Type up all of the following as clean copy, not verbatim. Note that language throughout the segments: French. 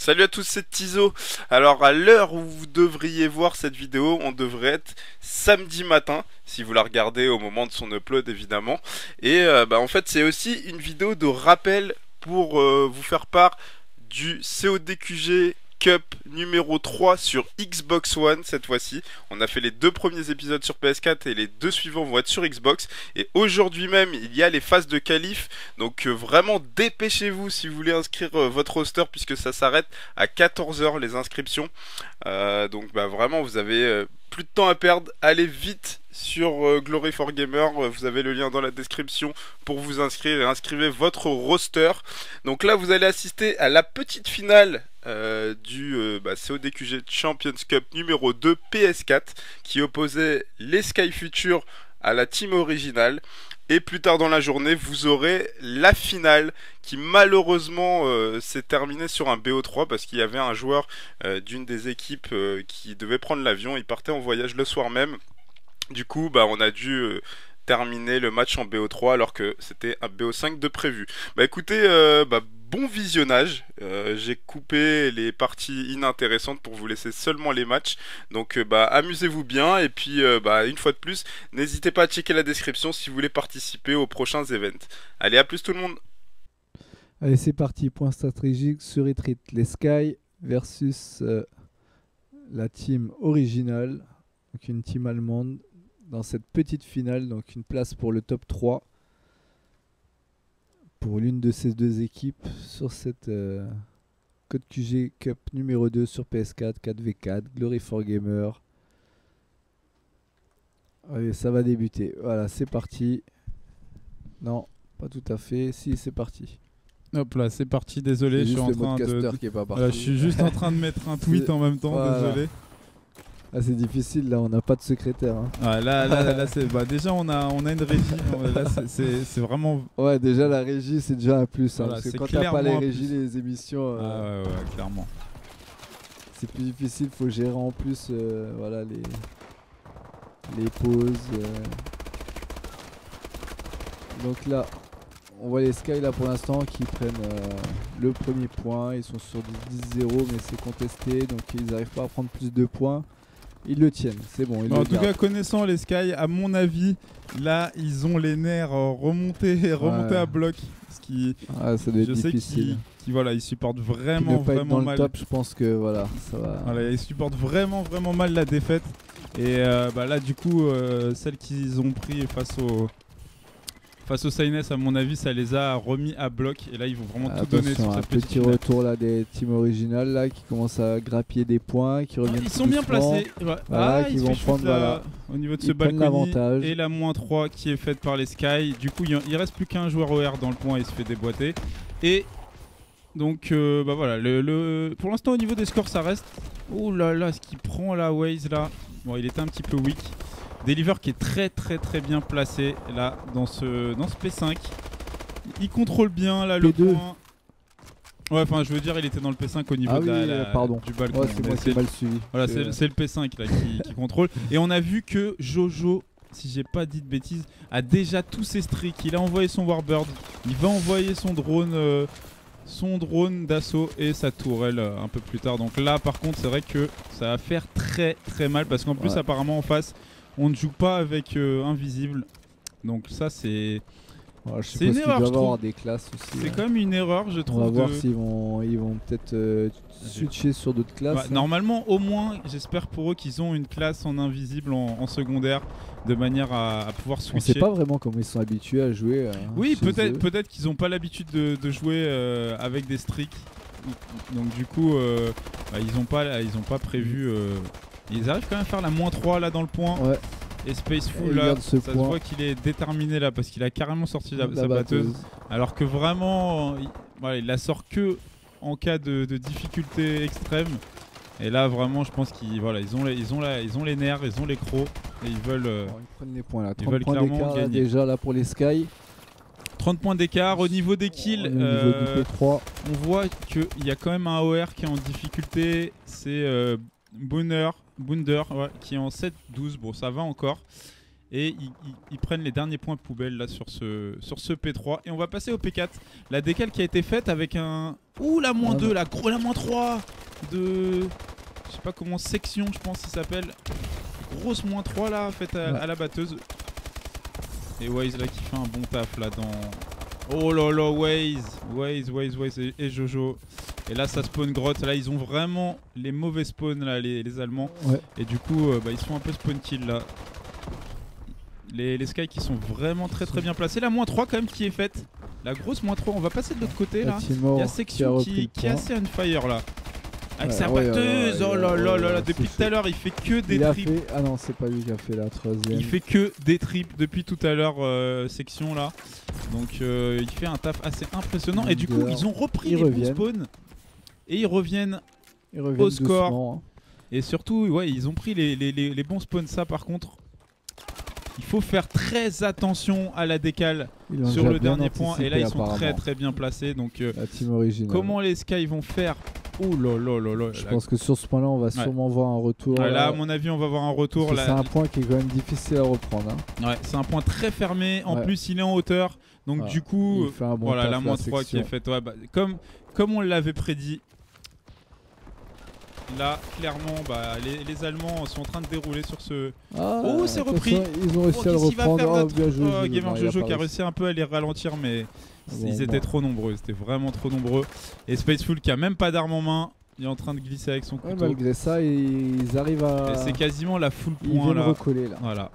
Salut à tous, c'est Tizo. Alors à l'heure où vous devriez voir cette vidéo, on devrait être samedi matin, si vous la regardez au moment de son upload évidemment. Et en fait c'est aussi une vidéo de rappel pour vous faire part du CODQG Cup numéro 3 sur Xbox One cette fois-ci. On a fait les deux premiers épisodes sur PS4 et les deux suivants vont être sur Xbox. Et aujourd'hui même, il y a les phases de qualif. Donc vraiment dépêchez-vous si vous voulez inscrire votre roster puisque ça s'arrête à 14 h les inscriptions. Donc vraiment vous avez plus de temps à perdre. Allez vite sur Glory for Gamer. Vous avez le lien dans la description pour vous inscrire et inscrivez votre roster. Donc là vous allez assister à la petite finale du CODQG Champions Cup numéro 2 PS4 qui opposait les Sky Future à la team originale. Et plus tard dans la journée, vous aurez la finale qui malheureusement s'est terminée sur un BO3 parce qu'il y avait un joueur d'une des équipes qui devait prendre l'avion. Il partait en voyage le soir même. Du coup, on a dû terminer le match en BO3 alors que c'était un BO5 de prévu. Écoutez, bon visionnage. J'ai coupé les parties inintéressantes pour vous laisser seulement les matchs. Donc amusez-vous bien et puis une fois de plus, n'hésitez pas à checker la description si vous voulez participer aux prochains events. Allez, à plus tout le monde. Allez, c'est parti. Point stratégique sur Retreat. Les Sky versus la team originale. Donc une team allemande dans cette petite finale. Donc une place pour le top 3. Pour l'une de ces deux équipes sur cette CODQG Cup numéro 2 sur PS4, 4v4, Glory for Gamer. Allez, ça va débuter. Voilà, c'est parti. Non, pas tout à fait. Si, c'est parti. Hop là, c'est parti. Désolé, je suis en train de... qui est pas parti. Voilà, je suis juste en train de mettre un tweet en même temps. Voilà. Désolé. Ah, c'est difficile, là on n'a pas de secrétaire. Hein. Ah, là c'est déjà on a une régie. Là c'est vraiment. Ouais, déjà la régie c'est déjà un plus. Hein, voilà, parce que quand t'as pas les régies, les émissions. Ah ouais, clairement. C'est plus difficile, faut gérer en plus voilà, les pauses. Donc là, on voit les Sky là pour l'instant qui prennent le premier point. Ils sont sur du 10-0 mais c'est contesté donc ils n'arrivent pas à prendre plus de points. Ils le tiennent, c'est bon. En tout cas, connaissant les Sky, à mon avis, là, ils ont les nerfs remontés à bloc. Ce qui, ça doit être difficile. Voilà, ils supportent vraiment, ne pas vraiment être dans mal. Le top, je pense que voilà, ça va. Voilà, ils supportent vraiment, vraiment mal la défaite. Et là, du coup, celle qu'ils ont pris face au Saines, à mon avis, ça les a remis à bloc. Et là, ils vont vraiment tout donner sur cette petite petit retour là des teams originales là qui commencent à grappiller des points, qui reviennent. Ils sont bien placés. Voilà, qui vont prendre au niveau de ce balcony et la -3 qui est faite par les Sky. Du coup, il reste plus qu'un joueur OR dans le point et il se fait déboîter. Et donc, voilà. Pour l'instant, au niveau des scores, ça reste. Oh là là, ce qu'il prend là, Waze là. Bon, il était un petit peu weak. Deliver qui est très bien placé là dans ce P5. Il contrôle bien là le point. Ouais, enfin je veux dire il était dans le P5 au niveau du balcon. Ouais, c'est moi qui ai mal suivi. Voilà, c'est le P5 là qui contrôle. Et on a vu que Jojo, si j'ai pas dit de bêtises, a déjà tous ses streaks. Il a envoyé son Warbird, il va envoyer son drone d'assaut et sa tourelle un peu plus tard. Donc là par contre c'est vrai que ça va faire très mal parce qu'en plus apparemment en face on ne joue pas avec invisible. Donc ça c'est une erreur, je trouve. Des classes aussi. C'est quand même une erreur, je trouve. On va voir s'ils vont peut-être switcher sur d'autres classes. Normalement, au moins, j'espère pour eux qu'ils ont une classe en invisible en secondaire, de manière à pouvoir switcher. On sait pas vraiment comment ils sont habitués à jouer. Oui, peut-être qu'ils n'ont pas l'habitude de jouer avec des streaks. Donc du coup, ils n'ont pas prévu. Ils arrivent quand même à faire la -3 là dans le point. Ouais. Et Spaceful là, ça se voit qu'il est déterminé là parce qu'il a carrément sorti sa batteuse. Alors que vraiment, il la sort que en cas de difficulté extrême. Et là vraiment, je pense qu'ils ont les nerfs, ils ont les crocs et ils veulent. Ils prennent les points là. 30 ils veulent points d'écart là, déjà là pour les Sky. 30 points d'écart au niveau des kills. On voit qu'il y a quand même un OR qui est en difficulté. C'est Bounder qui est en 7-12, bon ça va encore. Et ils prennent les derniers points poubelle là sur ce P3. Et on va passer au P4. La décale qui a été faite avec un... Ouh, la moins 2, la moins 3 de... Je sais pas comment, section je pense qu'il s'appelle. Grosse moins 3 là, faite à la batteuse. Et Waze là qui fait un bon taf là dans... Oh là là, Waze et Jojo. Et là ça spawn grotte, là ils ont vraiment les mauvais spawns là, les Allemands. Et du coup ils sont un peu spawn kill là. Les Sky qui sont vraiment très bien placés. La moins 3 quand même qui est faite. La grosse moins 3, on va passer de l'autre côté là. Il y a section qui est assez on fire là. Avec sa batteuse, oh là là là là, depuis tout à l'heure il fait que des triples. Ah non, c'est pas lui qui a fait la 3ème. Il fait que des triples depuis tout à l'heure, section là. Donc il fait un taf assez impressionnant. Et du coup ils ont repris les bons spawns. Et ils reviennent au score. Doucement, hein. Et surtout, ouais, ils ont pris les bons spawns. Ça par contre, il faut faire très attention à la décale sur le dernier point. Et là ils sont très bien placés. Donc la team originale. Comment les Sky vont faire? Oh là là là là. Je pense que sur ce point là on va sûrement voir un retour. Là à mon avis on va voir un retour. C'est un point qui est quand même difficile à reprendre, hein. Ouais, c'est un point très fermé. En plus il est en hauteur. Donc du coup voilà la moins 3 qui est faite. Ouais, bah, comme on l'avait prédit. Là, clairement, les Allemands sont en train de dérouler sur ce... Oh, c'est repris. Ils ont réussi à le reprendre. Bien joué, Gamer Jojo qui a réussi un peu à les ralentir, mais ils étaient trop nombreux. C'était vraiment trop nombreux. Et Spaceful qui a même pas d'arme en main. Il est en train de glisser avec son couteau. Malgré ça, ils arrivent à... C'est quasiment la full point. Ils viennent recoller là. Voilà.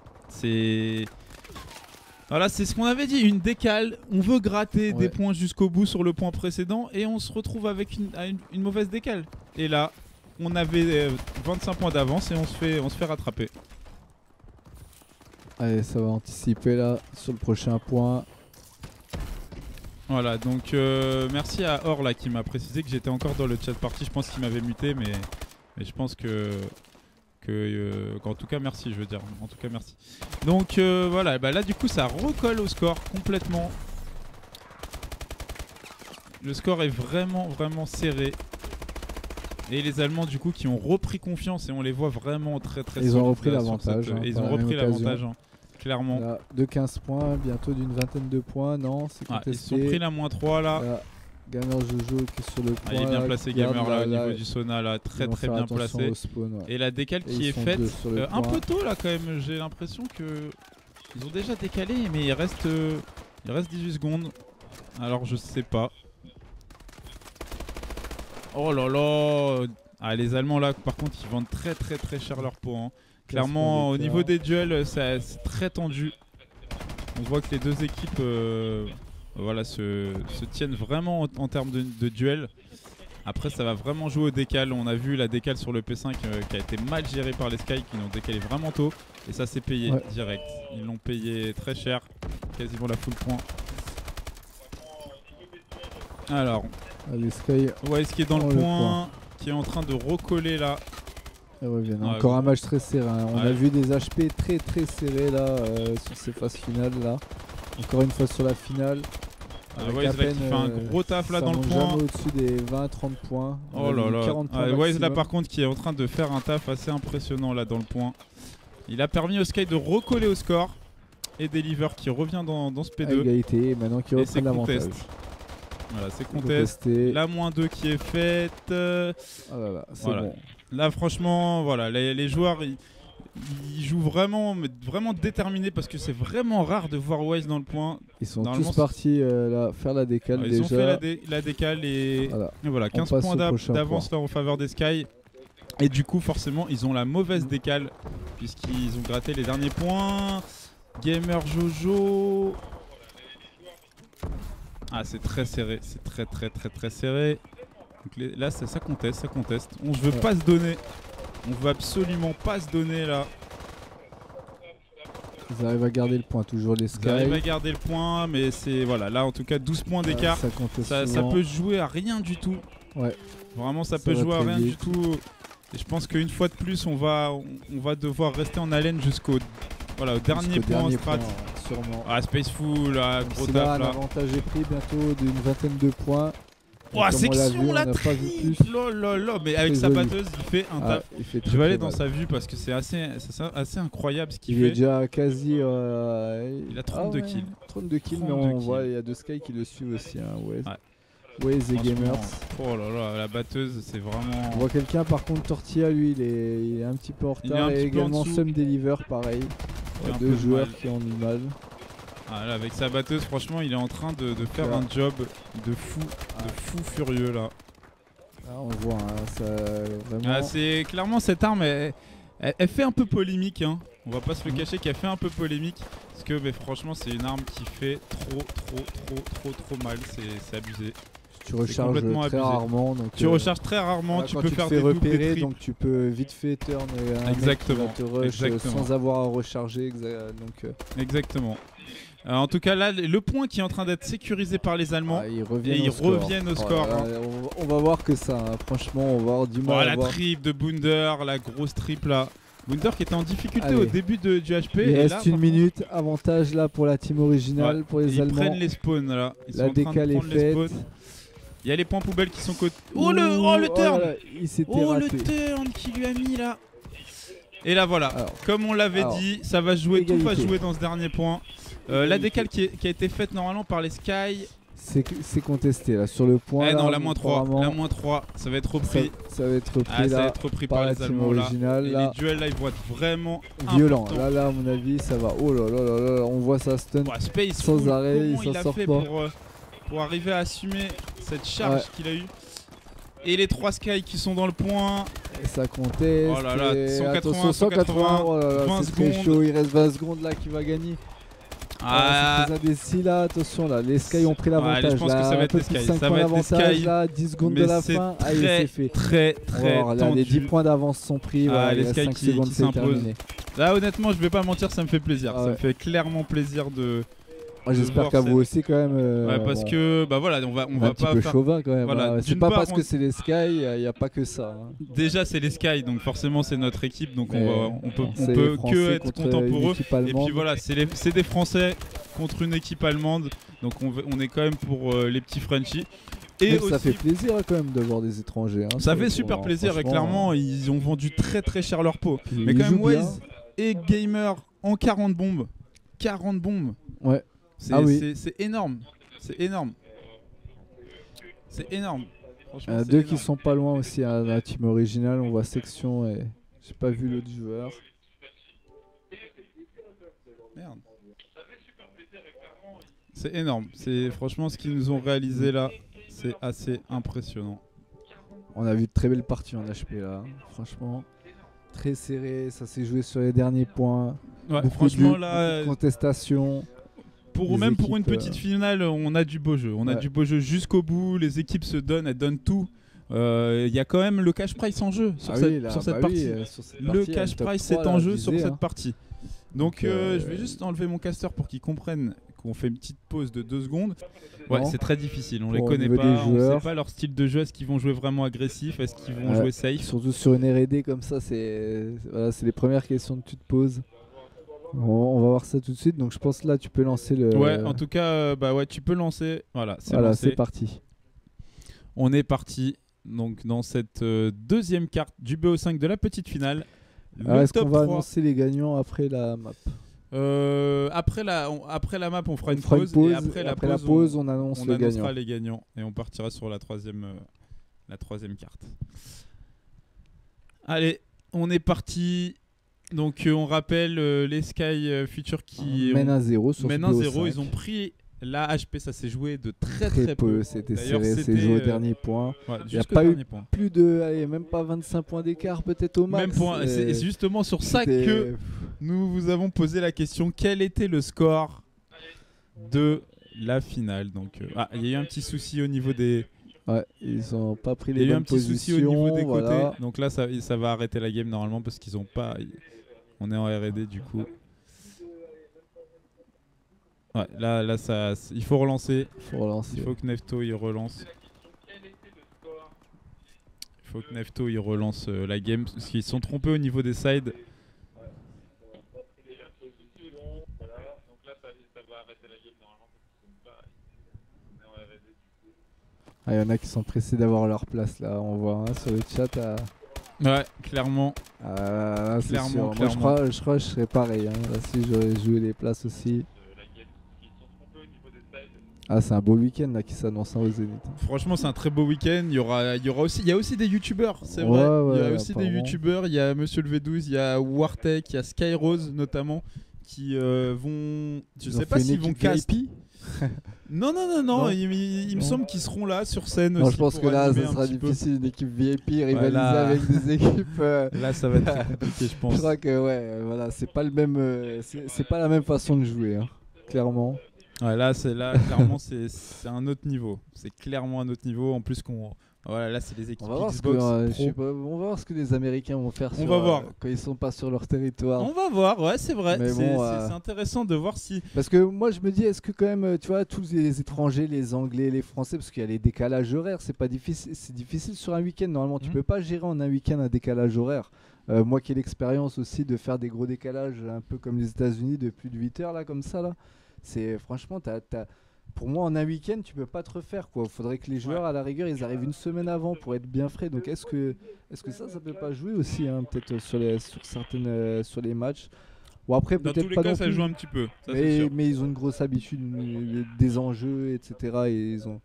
Voilà, c'est ce qu'on avait dit, une décale. On veut gratter des points jusqu'au bout sur le point précédent et on se retrouve avec une mauvaise décale. Et là... On avait 25 points d'avance et on se fait rattraper. Allez, ça va anticiper là sur le prochain point. Voilà, donc merci à Or là qui m'a précisé que j'étais encore dans le chat party. Je pense qu'il m'avait muté, mais je pense qu'en tout cas merci, je veux dire. En tout cas merci. Donc voilà, bah là du coup ça recolle au score complètement. Le score est vraiment serré. Et les Allemands du coup qui ont repris confiance et on les voit vraiment très ils ont repris l'avantage. Ils ont repris l'avantage, clairement. Là, de 15 points, bientôt d'une vingtaine de points, non, c'est contesté. Ils ont pris la moins 3 là. Gamer Jojo qui est sur le point. Il est bien placé Gamer là au niveau du sauna là, très bien placé. Spawn, et la décale qui est faite un peu tôt là quand même, j'ai l'impression que ils ont déjà décalé mais il reste 18 secondes. Alors je sais pas. Oh là là. Les Allemands là par contre ils vendent très cher leur peau, hein. Clairement au niveau des duels c'est très tendu. On voit que les deux équipes voilà, se tiennent vraiment en termes de duel. Après ça va vraiment jouer au décal. On a vu la décale sur le P5 qui a été mal gérée par les Sky qui l'ont décalé vraiment tôt. Et ça s'est payé direct. Ils l'ont payé très cher. Quasiment la full point. Alors les Sky qui est dans le point, qui est en train de recoller là. Encore un match très serré, hein. On a vu des HP très serrés là sur ces phases finales là. Encore une fois sur la finale. Waze qui fait un gros taf là dans le point. Jamais au-dessus des 20-30 points. Oh là là. Waze là par contre qui est en train de faire un taf assez impressionnant là dans le point. Il a permis au Sky de recoller au score. Et Deliver qui revient dans ce P2. Égalité et maintenant qui reprend l'avantage. Voilà, c'est contesté. La moins 2 qui est faite. C'est bon. Là, franchement, voilà, les joueurs ils jouent vraiment déterminés parce que c'est vraiment rare de voir Waze dans le point. Ils sont tous partis faire la décale déjà. Ils ont fait la décale et voilà 15 points d'avance là en faveur des Sky. Et du coup, forcément, ils ont la mauvaise décale puisqu'ils ont gratté les derniers points. Gamer Jojo. C'est très serré, c'est très serré. Donc là ça conteste, On ne veut pas se donner. On veut absolument pas se donner là. Ils arrivent à garder le point, toujours les Sky. Ils arrivent à garder le point, mais c'est voilà, là en tout cas 12 points d'écart. Ça peut jouer à rien du tout. Vraiment ça peut jouer à rien du tout. Et je pense qu'une fois de plus on va devoir rester en haleine jusqu'au dernier point en strat. Sûrement. Spaceful, gros taf là. là. L'avantage est pris bientôt d'une vingtaine de points. Oh, section la triple. Lolo, mais avec sa batteuse, il fait un taf. Je vais aller dans sa vue parce que c'est assez incroyable ce qu'il fait. Il est déjà quasi. Il a 32 kills. 32 kills, mais on voit, il y a 2 Sky qui le suivent aussi. Hein, ouais, The Gamers. Oh là là, la batteuse, c'est vraiment. On voit quelqu'un, par contre, Tortilla, lui, il est un petit peu en retard. Et également Sum Deliver, pareil. Deux joueurs qui ont du mal. Ah, là, avec sa batteuse, franchement, il est en train de faire un job de fou furieux là. Là, on voit, hein, ça vraiment. C'est clairement cette arme, elle fait un peu polémique, hein. On va pas se le cacher qu'elle fait un peu polémique parce que, mais franchement, c'est une arme qui fait trop mal. C'est abusé. Tu recharges très rarement. Donc, tu recharges très rarement, tu peux faire des repérer, donc tu peux vite fait turn un exactement, mec qui va te rush sans avoir à recharger. Exactement. En tout cas là, le point qui est en train d'être sécurisé par les Allemands, ils reviennent au score. On va voir que ça, hein. Franchement, on va avoir du mal à la triple de Bunder, la grosse triple là. Bunder qui était en difficulté au début du HP. Il reste une minute, avantage là pour la team originale, pour les Allemands. Ils prennent les spawns là. La décale est faite. Il y a les points poubelles qui sont côté. Oh le turn. Il s'était raté. Le turn qui lui a mis là. Et là voilà, comme on l'avait dit, ça va jouer, tout va jouer dans ce dernier point. La décale qui a été faite normalement par les Sky. C'est contesté là sur le point. Non, la moins 3, ça va être repris. Ça va être repris là. Ça va être repris par les Allemands originale, là. Et les duels là, ils vont être vraiment violents. Là, à mon avis, ça va. Oh là là, on voit ça stun sans arrêt, il s'en sort pas. Pour arriver à assumer cette charge qu'il a eu. Et les 3 Sky qui sont dans le point. Et ça conteste. Oh là là, 180, oh là là, 20 c'est très chaud. Il reste 20 secondes là qui va gagner. C'est indécis là, attention là, les Sky ont pris l'avantage. Je pense que ça va être les Sky. Ça va être les Sky là, 10 secondes de la fin. C'est fait. Très tendu. Les 10 points d'avance sont pris. Les Sky qui s'imposent. Là honnêtement, je vais pas mentir, ça me fait plaisir. Ça me fait clairement plaisir de. J'espère qu'à vous aussi quand même. Parce que bah voilà, on va pas un petit peu chauvin quand même. Voilà, c'est pas parce que c'est les Sky, il n'y a pas que ça. Hein. Déjà c'est les Sky, donc forcément c'est notre équipe, donc on peut que être content pour eux. Et puis voilà, c'est des Français contre une équipe allemande, donc on est quand même pour les petits Frenchies. Et aussi, ça fait plaisir quand même de voir des étrangers. Hein, ça fait super plaisir et clairement ils ont vendu très cher leur peau. Mais quand même Waze et Gamer en 40 bombes. 40 bombes. Ouais. C'est énorme. C'est énorme. C'est énorme. Deux qui sont pas loin aussi à la team originale. On voit section et j'ai pas vu l'autre joueur. Merde. C'est énorme. C'est franchement ce qu'ils nous ont réalisé là. C'est assez impressionnant. On a vu de très belles parties en HP là. Franchement, très serré. Ça s'est joué sur les derniers points. Ouais, franchement là. Contestation. Même pour une petite finale, on a du beau jeu. On a du beau jeu jusqu'au bout. Les équipes se donnent, elles donnent tout. Il y a quand même le cash prize en jeu sur cette partie. Le cash prize c'est en jeu sur cette partie. Donc je vais juste enlever mon caster pour qu'ils comprennent qu'on fait une petite pause de 2 secondes. Ouais, c'est très difficile. On les connaît pas. On sait pas leur style de jeu. Est-ce qu'ils vont jouer vraiment agressif? Est-ce qu'ils vont jouer safe? Surtout sur une R&D comme ça, c'est les premières questions que tu te poses. On va voir ça tout de suite, donc je pense là tu peux lancer le... Ouais, en tout cas, tu peux lancer. Voilà, c'est parti. On est parti donc dans cette deuxième carte du BO5 de la petite finale. Est-ce qu'on va annoncer les gagnants après la map? Après la map, on fera une pause. Et après la pause, on annoncera les gagnants. Et on partira sur la troisième carte. Allez, on est parti. Donc on rappelle les Sky Future qui mènent à 0 sur mènent à 0, ils ont pris la HP, ça s'est joué de très peu. C'était serré, c'est joué au dernier point. Il n'y a pas eu plus de, même pas 25 points d'écart peut-être au max. C'est justement sur ça que nous vous avons posé la question, quel était le score de la finale? Donc il y a eu un petit souci au niveau des... Ouais, ils n'ont pas pris les bonnes positions. Il y a eu un petit souci au niveau des côtés. Donc là ça va arrêter la game normalement parce qu'ils n'ont pas... On est en R&D du coup. Ouais, là ça, il faut relancer. Il faut que Nefto il relance. La game parce qu'ils se sont trompés au niveau des sides. Ah, y en a qui sont pressés d'avoir leur place là, on voit hein, sur le chat. Ouais, clairement. Là, c'est Clairement, sûr. clairement. Moi, je crois que je serais pareil. Hein. Là, si j'aurais joué les places aussi. Ah, c'est un beau week-end là qui s'annonce au Zénith. Franchement, c'est un très beau week-end. Il y a aussi des youtubeurs, c'est Ouais, vrai. ouais, Il y a aussi des apparemment. youtubeurs. Il y a Monsieur le V12, il y a Wartech, il y a Skyrose notamment qui vont. Je sais pas s'ils vont cast. VIP. Non. Non. Il me Non. semble qu'ils seront là sur scène. Non, aussi je pense pour que là, animer ça un sera petit peu. difficile une équipe VIP rivaliser Voilà. avec des équipes. Là, ça va être très compliqué, je pense. Je crois que ouais, voilà, c'est pas le même, c'est pas la même façon de jouer, hein, clairement. Ouais, là, clairement, c'est un autre niveau. C'est clairement un autre niveau. En plus, voilà, là, c'est les équipes On va voir Xbox je Pro. sais pas, on va voir ce que les Américains vont faire. On va voir. Quand ils sont pas sur leur territoire. On va voir, ouais, c'est vrai. Mais C'est bon, c'est intéressant de voir si. Parce que moi je me dis, est-ce que quand même, tu vois, tous les étrangers, les Anglais, les Français, parce qu'il y a les décalages horaires, c'est pas difficile, c'est difficile sur un week-end. Normalement, tu peux pas gérer en un week-end un décalage horaire. Moi qui ai l'expérience aussi de faire des gros décalages, un peu comme les États-Unis, de plus de 8 heures là, comme ça là. C'est franchement, pour moi, en un week-end, tu peux pas te refaire quoi. Faudrait que les joueurs, à la rigueur, ils arrivent une semaine avant pour être bien frais. Donc est-ce que ça peut pas jouer aussi, hein, peut-être sur les matchs. Bon après Dans peut-être tous les pas cas, non ça plus. joue un petit peu. Ça, c'est sûr. Mais ils ont une grosse habitude des enjeux, etc. Et ils ont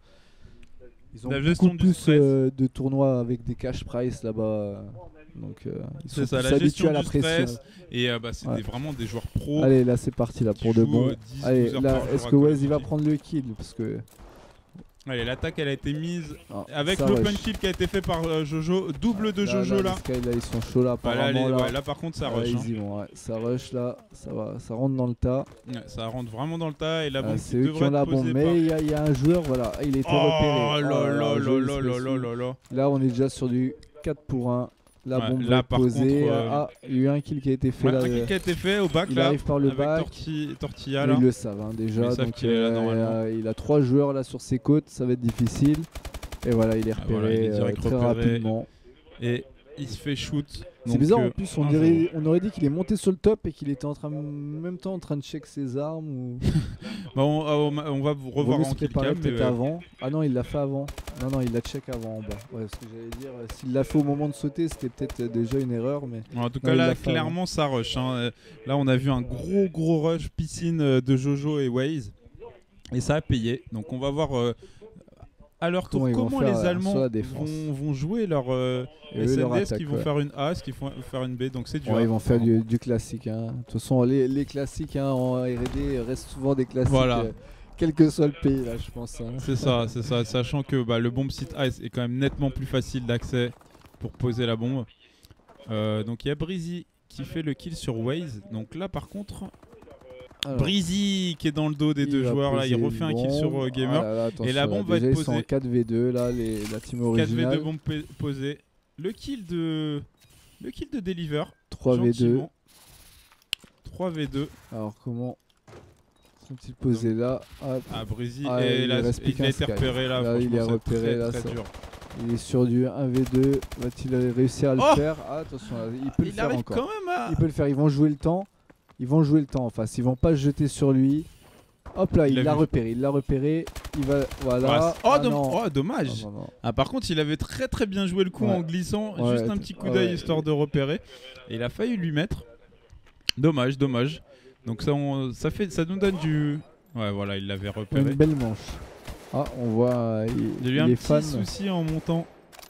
La gestion beaucoup du plus stress. de tournois avec des cash price là-bas. Donc ils sont C'est ça, plus la habitués gestion à la du pression. stress. Et c'est vraiment des joueurs pros. Allez, là c'est parti là pour qui de jouent, bon. 10, Allez, 12 heures là par jour est-ce à que Call of Wes il va Duty. prendre le kill parce que Allez, l'attaque elle a été mise avec ça l'open rush. kill qui a été fait par Jojo. Double de Jojo là. Les Sky, là ils sont chauds là Bah, là, apparemment là par contre ça rush. ils y vont, ouais. Ça rush là, ça rentre dans le tas. Ouais, ça rentre vraiment dans le tas et la bombe C'est eux qui devrait ont la être bombe, posée mais par... il y a un joueur, voilà, il a été repéré. là. Là on est déjà sur du 4 pour 1. La Ouais, bombe là, va être par posée. contre, Ah, il y a eu un kill qui a été fait Ouais, là. un kill qui a été fait au back Il là. arrive par le avec back. Tortilla Mais là. ils le savent hein, déjà. Ils savent Donc qu'il est là, normalement. il a 3 joueurs là sur ses côtes, ça va être difficile. Et voilà, il est repéré voilà, il est direct très repéré. rapidement. Et il se fait shoot. C'est Donc, bizarre en plus, on jour. aurait dit qu'il est monté sur le top et qu'il était en même temps en train de check ses armes ou. Bah, on va vous revoir Vaut mieux en se kill préparer cam. peut-être avant. Ah non, il l'a fait avant. Non, il l'a check avant en bas. Ouais, ce que j'allais dire, s'il l'a fait au moment de sauter, c'était peut-être déjà une erreur. Mais En tout non, cas, il là, l'a fait clairement, ça rush. Hein. Là, on a vu un gros rush piscine de Jojo et Waze. Et ça a payé. Donc, on va voir à leur tour comment les Allemands vont jouer leur SND. Est-ce qu'ils vont faire une A, est-ce qu'ils vont faire une B. Donc, c'est dur. Ouais, ils vont faire du classique. Hein. De toute façon, les classiques hein, en R&D restent souvent des classiques. Voilà. Quel que soit le pays, là, je pense. Hein. C'est ça. Sachant que le bomb site ice est quand même nettement plus facile d'accès pour poser la bombe. Donc, il y a Breezy qui fait le kill sur Waze. Donc là, par contre, Alors, Breezy qui est dans le dos des deux joueurs. Là, il refait un kill sur Gamer. Ah là, et la bombe va déjà, être ils sont posée. en 4v2, là, la team originale. 4v2 bombe posée. Le kill de Deliver. 3v2. Gentiment. 3v2. Alors, comment sont-ils posés là? Hop. Ah, Breezy. Ah, et il là, reste plus il a qu'un été Sky. repéré là. Là, il est franchement, c'est repéré, très, là, très ça- dur. Il est sur du 1v2. Va-t-il réussir à le Oh faire? Ah, attention, là, il peut le Il faire arrive encore. quand même à. Il peut le faire, ils vont jouer le temps. Ils vont jouer le temps en face. Ils vont pas se jeter sur lui. Hop là, il l'a repéré. Il l'a repéré. Il va. Voilà. Oh, Ah, non. dommage. Non. Ah, par contre, il avait très bien joué le coup Ouais. en glissant. Ouais, juste un petit coup d'œil histoire de repérer. Et il a failli lui mettre. Dommage. Donc ça nous donne du. Ouais, voilà, il l'avait repéré. Une belle manche. Ah, on voit. Il y a eu un est petit fan. souci en montant.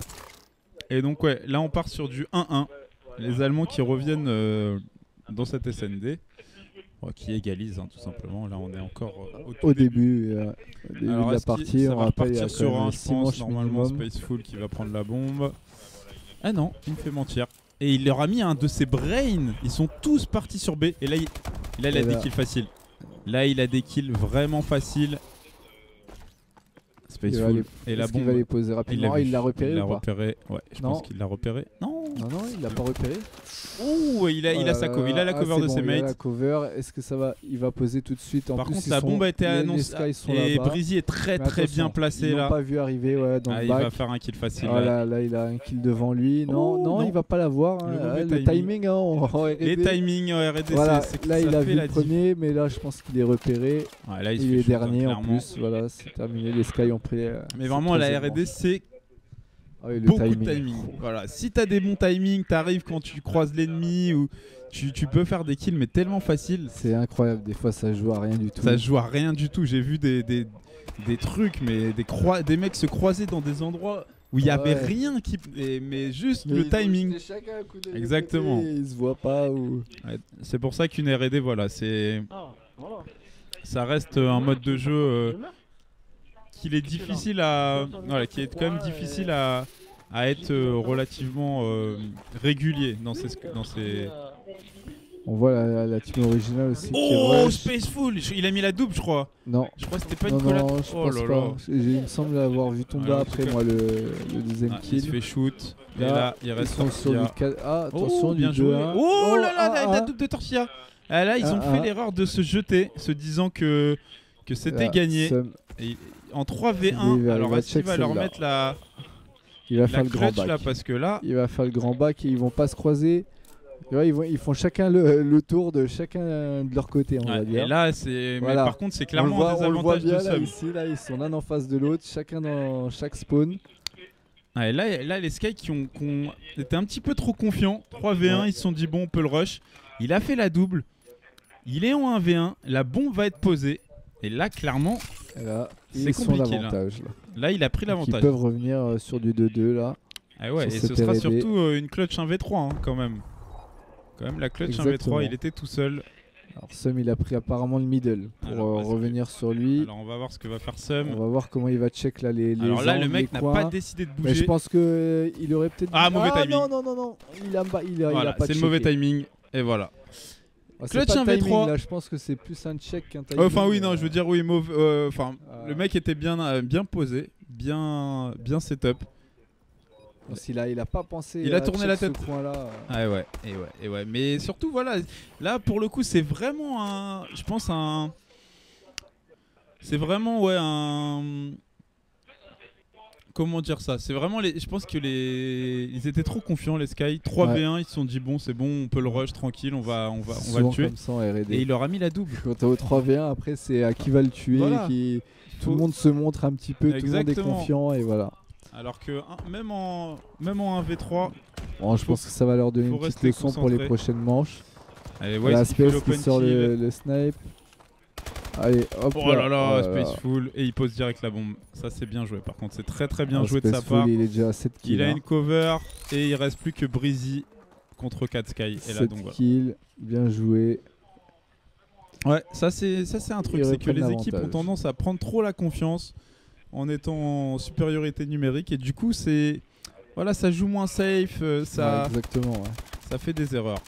Et donc, ouais, là, on part sur du 1-1. Les Allemands qui reviennent dans cette SND. Qui égalisent, hein, tout simplement. Là, on est encore Au début de la partie. Ça On va rappelle, il y a repartir sur quand même un, 6 je pense, manches normalement, minimum. Spaceful qui va prendre la bombe. Ah non, il me fait mentir. Et il leur a mis un de ses brains. Ils sont tous partis sur B. Et là, il a des kills faciles. Là, il a des kills vraiment faciles. Spaceful. Et la bombe, il va les poser rapidement. Il l'a repéré. Il l'a ou pas repéré. Ouais, je pense qu'il l'a repéré. Non, Non, il l'a pas repéré. Ouh, il a sa cover, il a la cover de ses mates. Il a la cover. Est-ce que ça va? Il va poser tout de suite. Par contre, la bombe a été annoncée et Breezy est très bien placé là. Ils l'ont pas vu arriver, ouais. Dans le il back. va faire un kill facile. Là, il a un kill devant lui. Non, il va pas l'avoir. Le timing en RD. Les timings en RD, voilà, c'est là, il a vu le premier, mais là, je pense qu'il est repéré. Là, il est dernier en plus. Voilà, c'est terminé. Les Sky ont pris. Mais vraiment, la RD, c'est beaucoup de timing. Voilà. Si t'as des bons timings, t'arrives quand tu croises l'ennemi ou tu peux faire des kills mais tellement facile. C'est incroyable, des fois ça joue à rien du tout. Ça joue à rien du tout. J'ai vu des trucs, mais des mecs se croiser dans des endroits où il y avait rien mais juste le timing. Exactement. Ils se voient pas ou. C'est pour ça qu'une R&D, voilà, ça reste un mode de jeu qu'il est difficile qui est quand même difficile à être relativement régulier dans ces... On voit la team originale aussi. Oh, Spaceful, il a mis la double, je crois. Non. Je crois que c'était pas une collab. Non, je pense pas. Il me semble avoir vu tomber après moi le deuxième kill. Il se fait shoot. Et là, il reste Tortilla. Attention, bien joué. Oh là là, la double de Tortilla. Là, ils ont fait l'erreur de se jeter, se disant que c'était gagné. Et en 3v1, alors est-ce qu'il va leur mettre la... Il va faire le grand back. Là, parce que là... Il va faire le grand back et ils vont pas se croiser. Ils font chacun le tour de chacun de leur côté, on va dire. Et là, mais par contre, c'est clairement un désavantage de Sum. Ici, là, ils sont l'un en face de l'autre, chacun dans chaque spawn. Et là, les Sky qui ont été un petit peu trop confiants. 3v1, ils se sont dit bon, on peut le rush. Il a fait la double. Il est en 1v1. La bombe va être posée. Et là, clairement, c'est compliqué. Là, il a pris l'avantage. Ils peuvent revenir sur du 2-2 là. Et ce sera surtout une clutch 1v3 quand même. La clutch 1v3, il était tout seul. Alors Sum, il a pris apparemment le middle pour revenir sur lui. Alors on va voir ce que va faire Sum. On va voir comment il va check là les alors là, angles, le mec n'a pas décidé de bouger. Mais je pense qu'il aurait peut-être... mauvais timing. Non. Il a pas c'est le mauvais timing. Et voilà. Clutch 1v3. Là, je pense que c'est plus un check qu'un timing. Enfin oui, non, je veux dire oui, le mec était bien posé, bien setup. Il a pas pensé. Il a tourné la tête. Ce coin-là. Et ouais. Mais surtout, voilà, là pour le coup, c'est vraiment je pense c'est vraiment comment dire ça? C'est vraiment je pense que ils étaient trop confiants les Sky. 3v1, ils se sont dit bon, c'est bon, on peut le rush tranquille, on va le tuer. Comme ça, en RD. Et il leur a mis la double. Quand t'es au 3v1, après c'est à qui va le tuer, tout le monde se montre un petit peu, tout le monde est confiant et voilà. Alors que même en 1v3, je pense que ça va leur donner une petite leçon pour les prochaines manches. Allez, Space qui sort le snipe. Allez, hop. Oh là là, Spaceful. Et il pose direct la bombe. Ça, c'est bien joué. Par contre, c'est très bien joué de sa part. Il est déjà à 7 kills. Il a une cover et il reste plus que Breezy contre 4 Sky. Et là, 7 kills, bien joué. Ouais, ça c'est un truc. C'est que les équipes ont tendance à prendre trop la confiance en étant en supériorité numérique. Et du coup, ça joue moins safe. Exactement, ça fait des erreurs.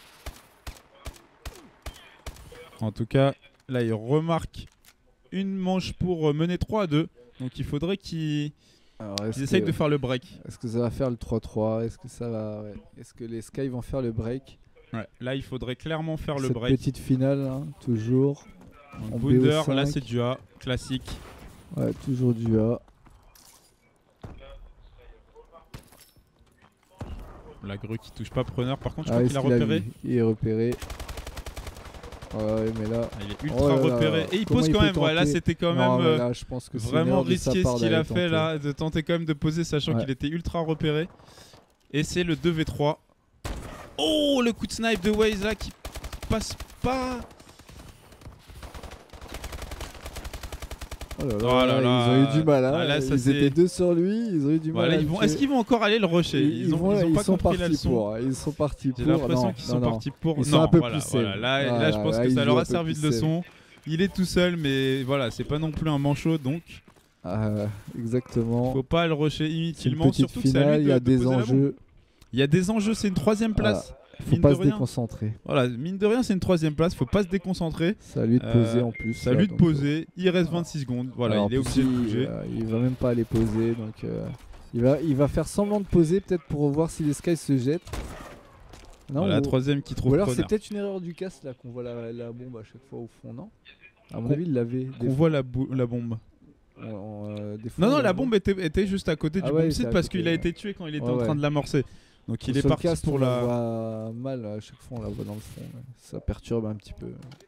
En tout cas, là, il remarque une manche pour mener 3-2. Donc, il faudrait qu'ils essayent de faire le break. Est-ce que ça va faire le 3-3? Est-ce que les Sky vont faire le break? Là, il faudrait clairement faire le break. Petite finale, toujours. Bounder, là, c'est du A, classique. Ouais, toujours du A. La grue qui touche pas preneur. Par contre, je crois qu'il a repéré. Il est repéré. Mais là... il est ultra repéré. Et il pose quand même. Là, c'était quand même là, je pense que vraiment risqué ce qu'il a fait là, de tenter quand même de poser, sachant qu'il était ultra repéré. Et c'est le 2v3. Oh, le coup de snipe de Waze là qui passe pas. Oh là là, ils ont eu du mal. Ils étaient deux sur lui, ils ont eu du mal. Est-ce qu'ils vont encore aller le rusher? Ils ont pas compris la leçon. Ils sont partis pour. J'ai l'impression qu'ils sont partis pour. Ils sont un peu plus safe. Là, je pense que ça leur a servi de leçon. Il est tout seul, mais voilà, c'est pas non plus un manchot, donc. Exactement. Faut pas le rusher inutilement, surtout que ça lui il y a des enjeux. Il y a des enjeux, c'est une 3ème place. Faut pas se déconcentrer. Voilà, mine de rien, c'est une 3ème place. Faut pas se déconcentrer. Ça a lui de poser en plus. Ça a lui de poser. Il reste 26 secondes. Voilà, il est obligé de bouger. Il va même pas aller poser. Donc, Il va faire semblant de poser peut-être pour voir si les Sky se jettent. Non, la troisième qui trouve. Ou alors c'est peut-être une erreur du casque là qu'on voit la bombe à chaque fois au fond, non? À mon avis, il l'avait. On voit la bombe. Non, la bombe était juste à côté du bomb site parce qu'il a été tué quand il était en train de l'amorcer. Donc il est parti pour la. On la voit mal à chaque fois, on la voit dans le fond. Ça perturbe un petit peu.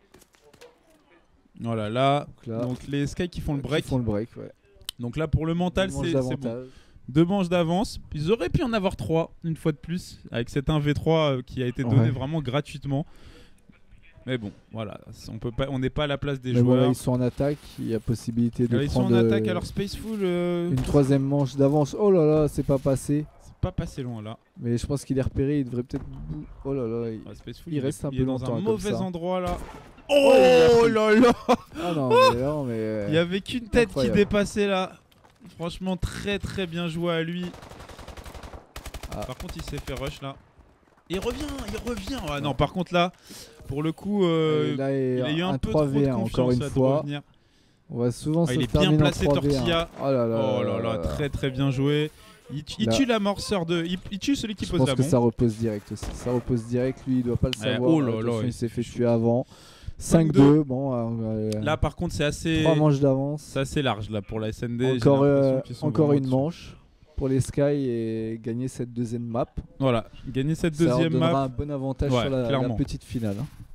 Voilà, là, donc les Sky qui font le break. Ouais. Donc là, pour le mental, c'est bon. 2 manches d'avance. Ils auraient pu en avoir 3, une fois de plus, avec cet 1v3 qui a été donné vraiment gratuitement. Mais bon, voilà, on n'est pas à la place des joueurs. Bon, là, ils sont en attaque, il y a possibilité de prendre... Ils sont en attaque, alors Spaceful... Une 3ème manche d'avance. Oh là là, c'est pas passé. C'est pas passé loin là. Mais je pense qu'il est repéré, il devrait peut-être... Oh là là, il reste un peu longtemps. Dans un mauvais endroit là. Oh là là. Ah non, mais... Il y avait qu'une tête qui dépassait là. Franchement, très très bien joué à lui. Par contre, il s'est fait rush là. Il revient. Ah non, par contre là, pour le coup, là, il a eu un peu 3v1, trop de confiance encore une fois. On va souvent se terminer en 3v1. Il est bien placé, Tortilla. Oh là là, très très bien joué. Il tue l'amorceur de... Il tue celui qui pose la bombe. Je pense que ça repose direct aussi. Ça repose direct, lui il doit pas le savoir. Oh là là, il s'est fait tuer avant. 5-2, bon. Là par contre c'est assez... 3 manches d'avance. C'est assez large là pour la SND. Encore une manche pour les Sky et gagner cette 2ème map. Voilà, gagner cette 2ème map. Ça un bon avantage sur la petite finale.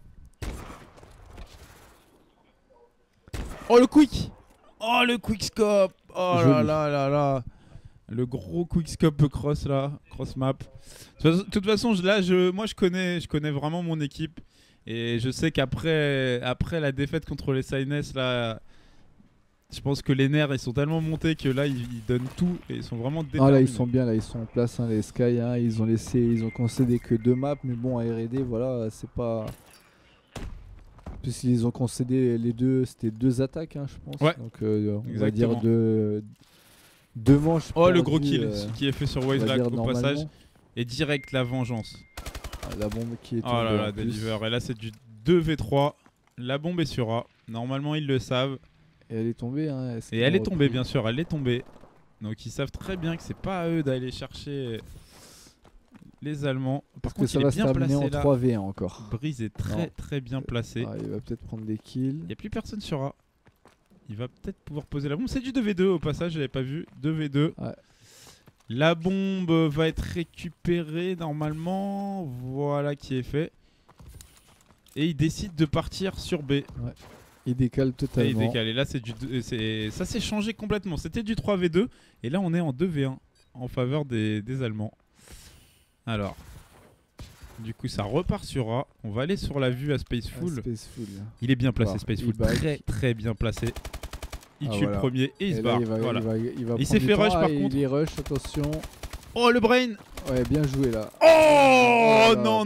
Oh le quick! Oh le quickscope! Oh là là là là! Le gros quickscope cross là, cross map. De toute façon, moi je connais vraiment mon équipe. Et je sais qu'après la défaite contre les Sainess, là, je pense que les nerfs ils sont tellement montés que là ils donnent tout et ils sont vraiment déterminés. Ah là ils sont bien, là ils sont en place, hein, les Sky, hein, ils ont concédé que 2 maps, mais bon à R&D voilà c'est pas... Puisqu'ils ont concédé les deux, c'était 2 attaques hein, je pense. Ouais. Donc on va dire 2 manches. Oh le gros kill qui est fait sur Waze au passage. Et direct la vengeance. La bombe qui est tombée. Oh là là, Deliver. Et là, c'est du 2v3. La bombe est sur A. Normalement, ils le savent. Et elle est tombée. Hein, et elle est tombée, bien sûr. Elle est tombée. Donc, ils savent très bien que c'est pas à eux d'aller chercher les Allemands. Par contre, ça va se terminer en 3v1 encore. Breeze est très bien placé. Il va peut-être prendre des kills. Il n'y a plus personne sur A. Il va peut-être pouvoir poser la bombe. C'est du 2v2 au passage, je l'avais pas vu. 2v2. Ouais. La bombe va être récupérée normalement. Voilà qui est fait. Et il décide de partir sur B. Ouais. Il décale totalement. Et il décale. Et là, ça s'est changé complètement. C'était du 3v2. Et là, on est en 2v1 en faveur des Allemands. Alors, du coup, ça repart sur A. On va aller sur la vue à Spaceful. Il est bien placé, Spaceful. Très bien placé. Il tue le premier et il se barre. Il s'est fait rush par contre. Il est rush, attention. Oh le brain. Ouais, bien joué là. Oh non.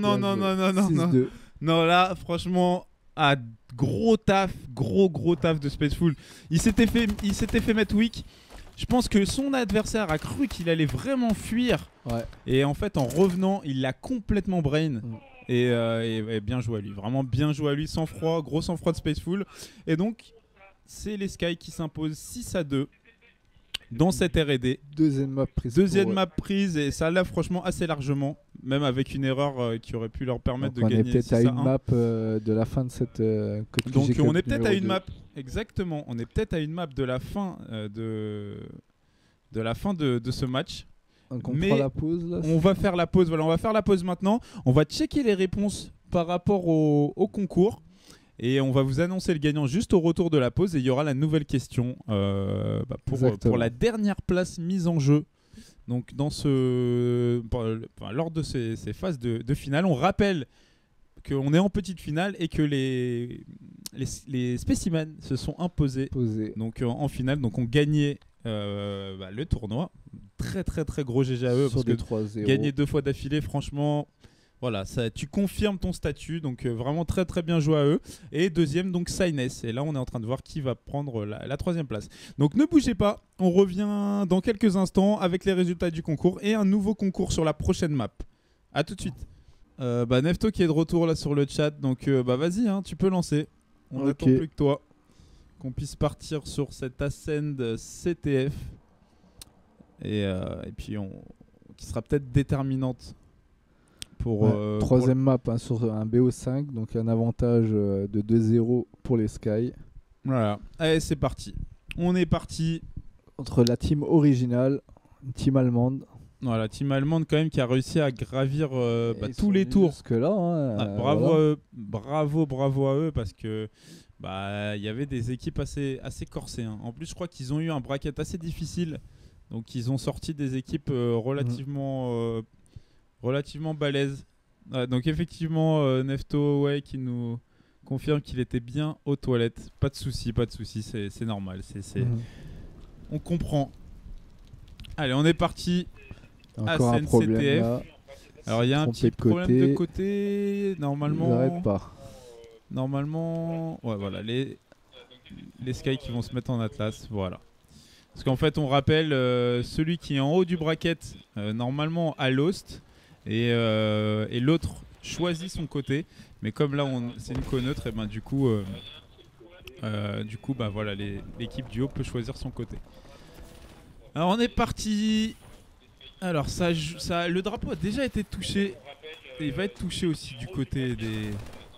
Non là, franchement, gros taf de Spaceful. Il s'était fait mettre weak. Je pense que son adversaire a cru qu'il allait vraiment fuir. Ouais. Et en fait, en revenant, il l'a complètement brain. Et bien joué à lui. Vraiment bien joué à lui. Sang-froid, gros sang-froid de Spaceful. Et donc... c'est les Sky qui s'imposent 6-2 dans cette R&D. Deuxième map prise. Map prise et ça là franchement assez largement, même avec une erreur qui aurait pu leur permettre de gagner. On est peut-être à une map de la fin de cette donc on est peut-être à une map. Exactement, on est peut-être à une map de la fin de ce match. Donc on prend la pause là. On va faire la pause. Voilà, on va faire la pause maintenant. On va checker les réponses par rapport au concours. Et on va vous annoncer le gagnant juste au retour de la pause. Et il y aura la nouvelle question pour la dernière place mise en jeu. Donc lors de ces phases de finale, on rappelle qu'on est en petite finale et que les spécimens se sont imposés donc, en finale. Donc on gagnait le tournoi. Très gros GG à eux. Sur parce des 3-0. Gagner 2 fois d'affilée, franchement... Voilà, tu confirmes ton statut, donc vraiment très bien joué à eux. Et deuxième, donc Sainess. Et là, on est en train de voir qui va prendre la 3e place. Donc ne bougez pas, on revient dans quelques instants avec les résultats du concours et un nouveau concours sur la prochaine map. A tout de suite. Nefto qui est de retour là sur le chat, donc vas-y, hein, tu peux lancer. On n'attend plus que toi. Qu'on puisse partir sur cette Ascend CTF. Et puis qui sera peut-être déterminante pour... troisième map hein, sur un BO5, donc un avantage de 2-0 pour les Sky. Voilà, allez c'est parti. On est parti. Entre la team originale, une team allemande. Voilà, team allemande quand même qui a réussi à gravir tous les tours. Jusque-là, hein, bravo, voilà. bravo à eux parce que y avait des équipes assez corsées. Hein. En plus, je crois qu'ils ont eu un bracket assez difficile. Donc ils ont sorti des équipes relativement balèzes. Donc effectivement, Nefto qui nous confirme qu'il était bien aux toilettes. Pas de souci, c'est normal. On comprend. Allez, on est parti. Encore un problème là. Alors il y a un petit problème de côté. Normalement. Ils n'arrêtent pas. Normalement, ouais voilà, les Sky qui vont se mettre en Atlas, voilà. Parce qu'en fait, on rappelle, celui qui est en haut du bracket, normalement a Lost, et l'autre choisit son côté. Mais comme là, c'est une co-neutre, et ben du coup, voilà, l'équipe du haut peut choisir son côté. Alors on est parti. Alors le drapeau a déjà été touché. Et il va être touché aussi du côté des...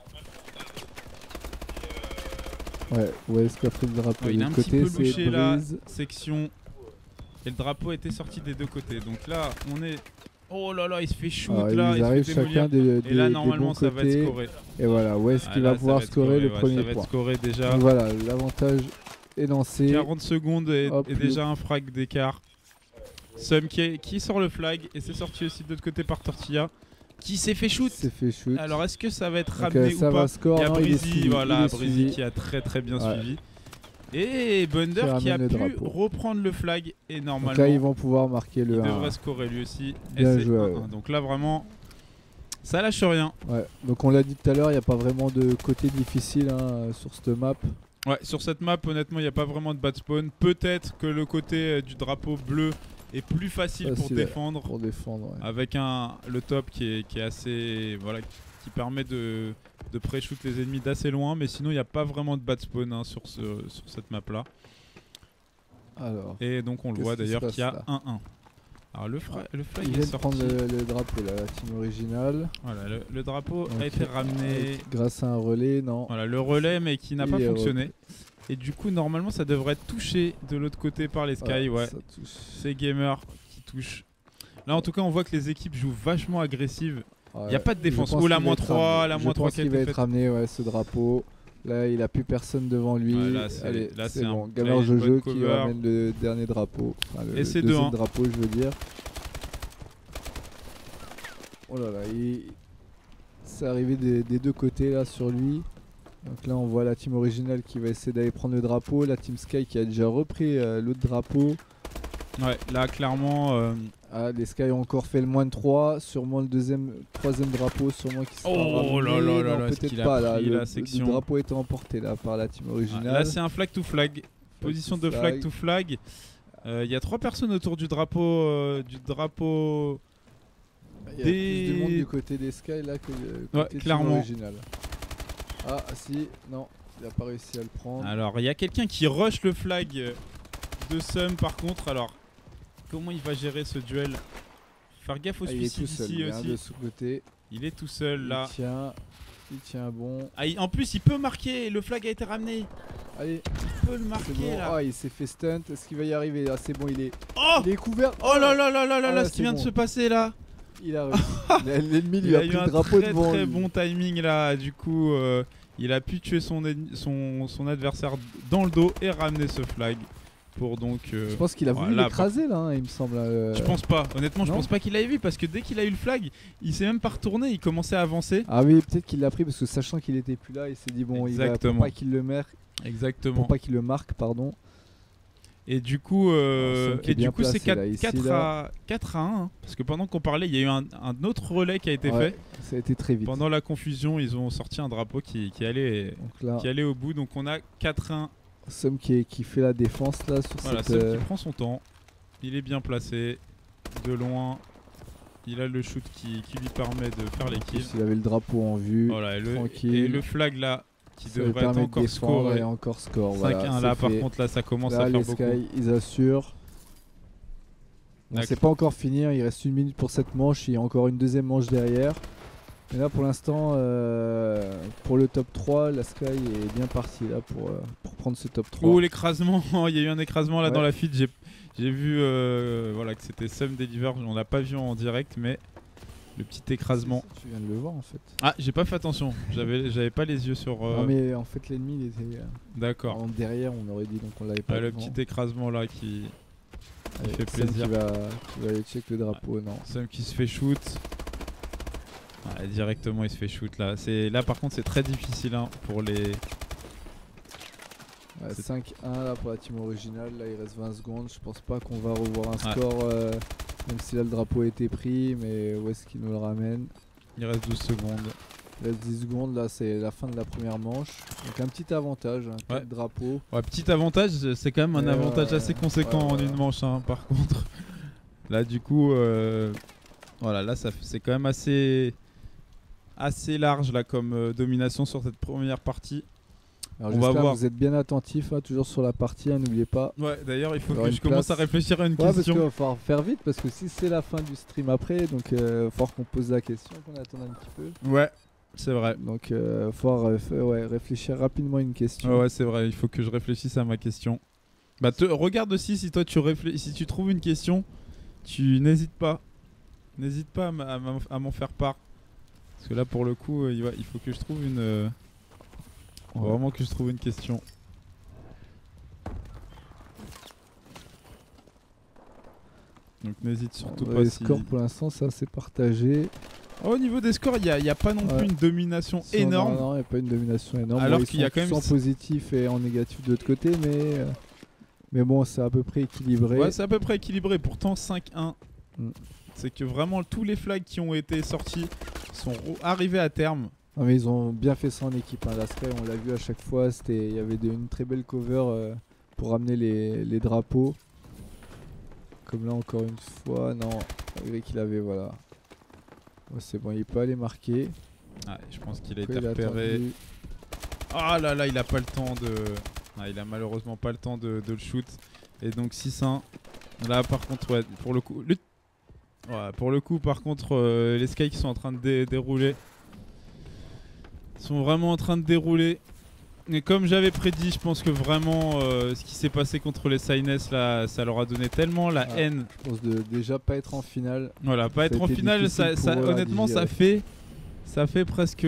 Ouais, est-ce qu'a fait le drapeau il a un côté, petit peu louché la Brise. section. Et le drapeau était sorti des deux côtés. Donc là, on est... Oh là là, il se fait shoot là. Ils arrivent chacun des et là, normalement, ça va être scoré. Et voilà, où est-ce qu'il va pouvoir scorer le premier point. Ça va être scoré déjà. Donc voilà, l'avantage est lancé. 40 secondes et déjà un frag d'écart. Sum qui sort le flag. Et c'est sorti aussi de l'autre côté par Tortilla. Qui s'est fait shoot. Alors est-ce que ça va être ramené ou pas? Score, il y a Breezy, voilà, Breezy qui a très bien suivi. Et Bunder qui a pu reprendre le flag. Et normalement, donc là ils vont pouvoir marquer le 1. Il devrait scorer lui aussi. Bien et joué. 1-1. Donc là vraiment, ça lâche rien. Ouais. Donc on l'a dit tout à l'heure, il n'y a pas vraiment de côté difficile sur cette map. Ouais, sur cette map honnêtement il n'y a pas vraiment de bad spawn. Peut-être que le côté du drapeau bleu est plus facile pour défendre. Avec le top qui est assez... Voilà, qui permet de pré-shoot les ennemis d'assez loin. Mais sinon il n'y a pas vraiment de bad spawn sur cette map là. Alors, et donc on le voit d'ailleurs qu'il y a 1-1. Alors le flag est sorti. Prendre le drapeau là, la team originale. Voilà, le drapeau a été ramené grâce à un relais, non. Voilà, le relais mais qui n'a pas fonctionné. Et du coup normalement ça devrait être touché de l'autre côté par les Sky. Ouais. C'est Gamer qui touche. Là en tout cas on voit que les équipes jouent vachement agressives. Il n'y a pas de défense. Ou la moins 3, la moins 3 qui va être ramené, ce drapeau. Là, il a plus personne devant lui. Ouais, là c'est bon. Gamer Jojo qui ramène le dernier drapeau. Enfin, et c'est le deuxième drapeau, je veux dire. Oh là là, c'est arrivé des deux côtés là sur lui. Donc là, on voit la team originale qui va essayer d'aller prendre le drapeau. La team Sky qui a déjà repris l'autre drapeau. Ouais, là clairement... les Sky ont encore fait le moins de 3, sûrement le troisième drapeau, sûrement qui sera ramené. Là, peut-être pas là, le drapeau était emporté là par la team originale. Là c'est un flag to flag, position de flag to flag. Il y a 3 personnes autour du drapeau. Il y a plus de monde du côté des Sky là que du côté clairement. original. Ah si, non, il a pas réussi à le prendre. Alors il y a quelqu'un qui rush le flag de Sum par contre. Alors comment il va gérer ce duel? Faire gaffe au suicide ici aussi. De ce côté. Il est tout seul là. Il tient bon. En plus il peut marquer, le flag a été ramené. Allez, il peut le marquer là. Il s'est fait stunt, est-ce qu'il va y arriver? Ah c'est bon, il est couvert. Oh là là là là là là, ce qui vient de se passer là. Il a réussi. L'ennemi lui a pris le drapeau devant lui. Très bon timing là, du coup il a pu tuer son adversaire dans le dos et ramener ce flag. Pour donc, je pense qu'il a voulu l'écraser là, il me semble. Je pense pas, honnêtement, je pense pas qu'il l'ait vu parce que dès qu'il a eu le flag, il s'est même pas retourné, il commençait à avancer. Ah oui, peut-être qu'il l'a pris parce que sachant qu'il était plus là, il s'est dit bon, il va pour pas qu'il le marque. Exactement. Pour pas qu'il le marque, pardon. Et du coup, c'est 4 à 1 hein, parce que pendant qu'on parlait, il y a eu un autre relais qui a été fait. Ça a été très vite. Pendant la confusion, ils ont sorti un drapeau qui allait au bout, donc on a 4-1. Sum qui fait la défense là sur cette... Sum qui prend son temps. Il est bien placé. De loin. Il a le shoot qui lui permet de faire les kills. Il avait le drapeau en vue. Voilà, tranquille. Et le flag là qui devrait être encore score. Et encore score. 5-1 là par contre là ça commence à faire beaucoup. Sky, ils assurent. C'est pas encore fini, hein, il reste 1 minute pour cette manche, il y a encore une deuxième manche derrière. Et là pour l'instant, pour le top 3, la Sky est bien partie là pour prendre ce top 3. Oh l'écrasement, il y a eu un écrasement là dans la feed, j'ai vu voilà, que c'était Some Deliver, on l'a pas vu en direct mais le petit écrasement. Tu viens de le voir en fait. Ah j'ai pas fait attention, j'avais pas les yeux sur... Non mais en fait l'ennemi il était d'accord. Derrière on aurait dit donc on l'avait pas. Le petit écrasement là qui fait Sam plaisir. Qui va aller check le drapeau, non. Sam qui se fait shoot. Directement il se fait shoot là. Là par contre c'est très difficile hein, pour les... 5-1 là pour la team originale, là il reste 20 secondes, je pense pas qu'on va revoir un score même si là le drapeau a été pris, mais où est-ce qu'il nous le ramène? Il reste 12 secondes. Il reste 10 secondes, là c'est la fin de la première manche, donc un petit avantage, un drapeau. Ouais, petit avantage, c'est quand même un avantage assez conséquent en une manche hein, par contre. Là du coup, voilà, là c'est quand même assez large là comme domination sur cette première partie. Alors j'espère que vous êtes bien attentifs, hein, toujours sur la partie, hein, n'oubliez pas. Ouais, d'ailleurs il faut que je commence à réfléchir à une question. Parce qu'il va falloir faire vite, parce que si c'est la fin du stream après, donc il va falloir qu'on pose la question, qu'on attende un petit peu. Ouais, c'est vrai. Donc il va falloir réfléchir rapidement à une question. Ouais, c'est vrai, il faut que je réfléchisse à ma question. Bah regarde aussi si toi si tu trouves une question, tu n'hésites pas. N'hésite pas à m'en faire part. Parce que là pour le coup, il faut que je trouve une... Vraiment que je trouve une question. Donc n'hésite surtout pas. Les scores pour l'instant ça c'est partagé. Au niveau des scores il n'y a pas non plus une domination énorme. Non, il n'y a pas une domination énorme. Alors qu'il y a quand même... en positif et en négatif de l'autre côté, mais bon c'est à peu près équilibré. Ouais c'est à peu près équilibré, pourtant 5-1. C'est que vraiment tous les flags qui ont été sortis sont arrivés à terme. Non mais ils ont bien fait ça en équipe, hein. La Sky on l'a vu à chaque fois, il y avait une très belle cover pour ramener les drapeaux. Comme là encore une fois, non, malgré qu'il avait voilà. C'est bon, il peut aller marquer. Je pense qu'il a été repéré. Ah là là, il a pas le temps de... il a malheureusement pas le temps de le shoot. Et donc 6-1. Là par contre, pour le coup, par contre, les Sky qui sont en train de dérouler. Sont vraiment en train de dérouler. Et comme j'avais prédit, je pense que vraiment ce qui s'est passé contre les Sainess là, ça leur a donné tellement la haine. Je pense de déjà pas être en finale. Voilà, pas être en finale, honnêtement ça fait presque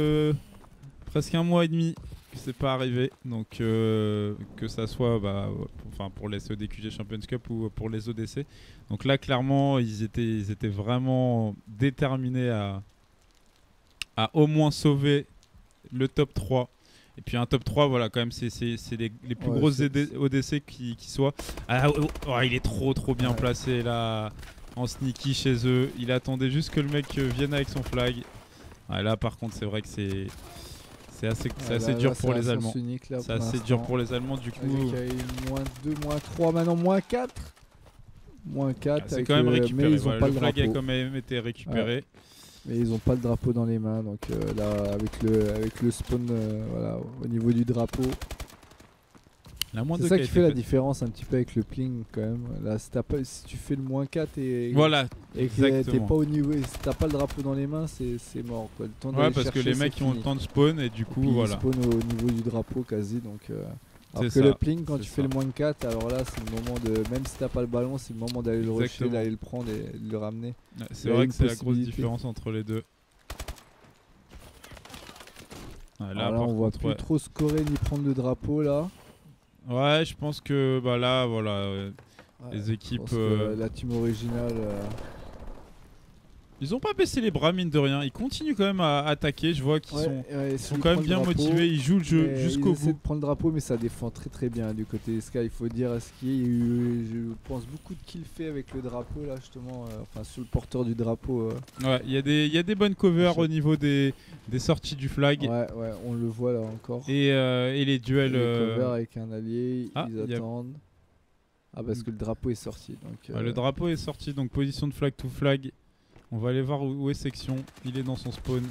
1 mois et demi que c'est pas arrivé. Donc que ça soit pour les CODQG Champions Cup ou pour les ODC. Donc là clairement ils étaient vraiment déterminés à au moins sauver le top 3. Et puis un top 3, voilà, quand même, c'est les plus grosses ODC qui soient. Il est trop bien placé là, en sneaky chez eux. Il attendait juste que le mec vienne avec son flag. Là, par contre, c'est vrai que c'est assez dur pour les Allemands. C'est assez dur pour les Allemands, du coup. Il y a eu -2, -3, maintenant -4. -4. C'est quand même récupéré. Mais ils ont pas le le flag drapeau. a quand même été récupéré. Mais ils ont pas le drapeau dans les mains, donc là avec le spawn voilà, au niveau du drapeau. C'est ça qui fait la différence un petit peu avec le pling quand même. Là si tu fais le -4 et que t'es pas au niveau, si t'as pas le drapeau dans les mains, c'est mort quoi. Le temps parce que les mecs ont le temps de spawn et du coup voilà. Ils spawnent au niveau du drapeau quasi donc. Alors que le pling, quand tu fais le -4, alors là c'est le moment de, même si t'as pas le ballon, c'est le moment d'aller le rusher, d'aller le prendre et de le ramener. C'est vrai que c'est la grosse différence entre les deux. Là on voit plus trop scorer ni prendre de drapeau là. Ouais, je pense que là voilà, les équipes... la team originale... Ils ont pas baissé les bras mine de rien, ils continuent quand même à attaquer, je vois qu'ils sont quand même bien motivés, ils jouent le jeu jusqu'au bout. Ils essaient de prendre le drapeau mais ça défend très bien du côté des Sky, il faut dire à ce qu'il y a eu, je pense, beaucoup de kills faits avec le drapeau là justement, sur le porteur du drapeau. Ouais, il y a des bonnes covers au niveau des sorties du flag. Ouais, on le voit là encore. Et les duels... Les covers avec un allié, ils attendent. Parce que le drapeau est sorti. Donc, le drapeau est sorti, donc position de flag to flag. On va aller voir où est Section. Il est dans son spawn.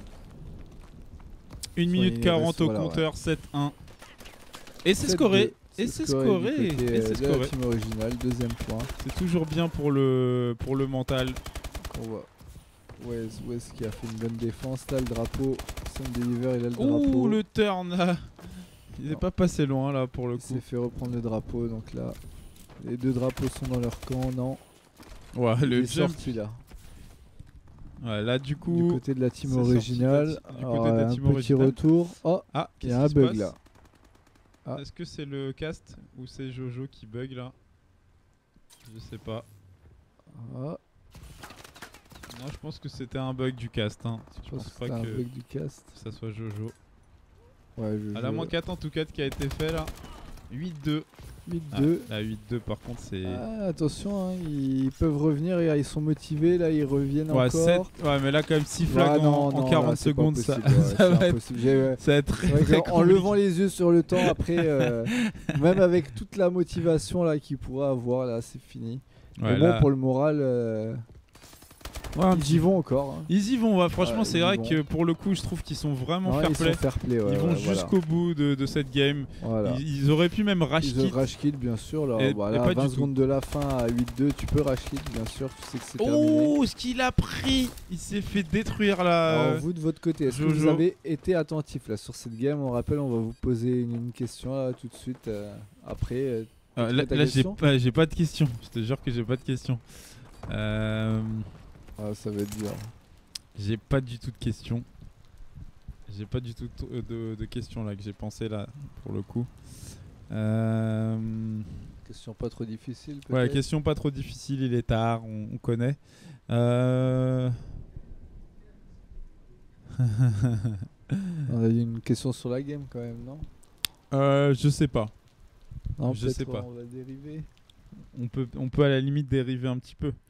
1 minute 40 au compteur, 7-1. Et c'est scoré. Et c'est scoré. Et c'est scoré. La team originale, deuxième point. C'est toujours bien pour le mental. On voit Wes qui a fait une bonne défense. Là, le drapeau. Sam Deliver, il a le drapeau. Ouh, le turn là. Il n'est pas passé loin là pour le coup. Il s'est fait reprendre le drapeau. Donc là, les deux drapeaux sont dans leur camp. Non. Ouais, le jump. Sorti là. Ouais, là du coup. Du côté de la team originale. Un petit retour. Oh, il y a un bug là. Est-ce que c'est le cast ou c'est Jojo qui bug là? Je sais pas. Non, je pense que c'était un bug du cast. Hein. Je pense pas que un bug du cast. Ça soit Jojo. Ouais, à la moins 4 en tout cas qui a été fait là. 8-2. 8-2. La 8-2 par contre c'est... attention, hein, ils peuvent revenir, ils sont motivés, là ils reviennent encore. 7. Ouais mais là quand même 6 flags en 40 secondes ça, ça va être très en levant les yeux sur le temps après, même avec toute la motivation là qu'ils pourraient avoir, là c'est fini. Ouais, mais bon pour le moral... ils y vont encore. Hein. Ils y vont, ouais. Franchement, c'est vrai que pour le coup, je trouve qu'ils sont vraiment fair play. Ils vont jusqu'au bout de cette game. Voilà. Ils auraient pu même rush kill. Ils ont rush kill, bien sûr. Là, et 20 secondes de la fin à 8-2, tu peux rush kill, bien sûr. Tu sais que c'est terminé. Oh, ce qu'il a pris! Il s'est fait détruire là. Alors, vous de votre côté, est-ce que vous avez été attentif là sur cette game? On rappelle, on va vous poser une question là tout de suite après. Là, j'ai pas de question. Je te jure que j'ai pas de question. Ça va être dur. J'ai pas du tout de questions. J'ai pas du tout de questions là que j'ai pensé là pour le coup. Question pas trop difficile. Ouais, question pas trop difficile. Il est tard, on connaît. On a une question sur la game quand même, non? Je sais pas. Non, je sais pas. On va dériver. On peut à la limite dériver un petit peu.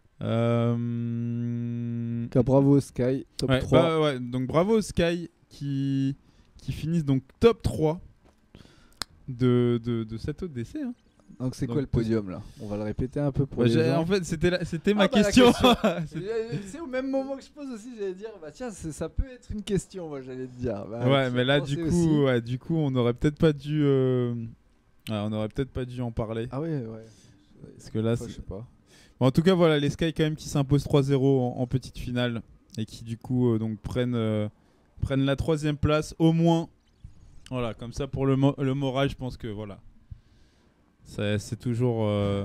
Bravo Sky, top 3. Ouais, donc bravo Sky qui finissent donc top 3 de cette ODC. Hein. Donc c'est quoi le podium là? On va le répéter un peu pour les gens. En fait c'était ma question. C'est au même moment que je pose aussi, j'allais dire tiens ça peut être une question, moi j'allais te dire. Ouais mais là du coup on aurait peut-être pas dû en parler. Ah ouais. Parce que là je sais pas. Bon, en tout cas voilà les Sky quand même qui s'imposent 3-0 en petite finale et qui du coup donc prennent la 3ème place au moins. Voilà, comme ça pour le moral, je pense que voilà. C'est toujours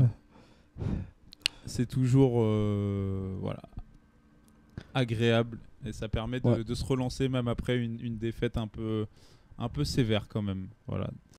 voilà, agréable et ça permet de se relancer même après une défaite un peu sévère quand même. Voilà.